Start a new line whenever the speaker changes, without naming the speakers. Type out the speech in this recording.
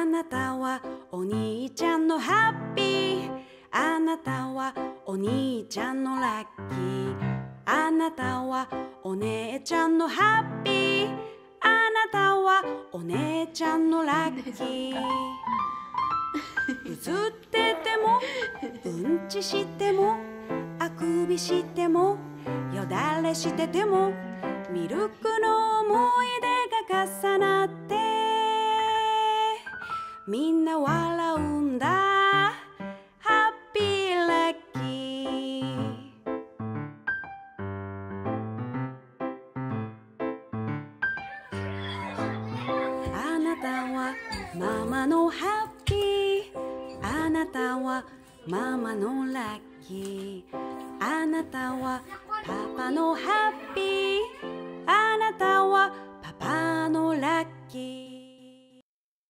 なたはお兄ちゃんのハッピー、あなたはお兄ちゃんのラッキー、あなたはお姉ちゃんのハッピー、あなたはお姉ちゃんのラッキー。うつっててもうんちしてもあくびしてもよだれしててもミルクの思い出が重なってみんな笑うんだ。ハッピーラッキー。あなたはママのハッピー、あなたはママのラッキー、あなたはパパのハッピー、あなたはパパのラッキー。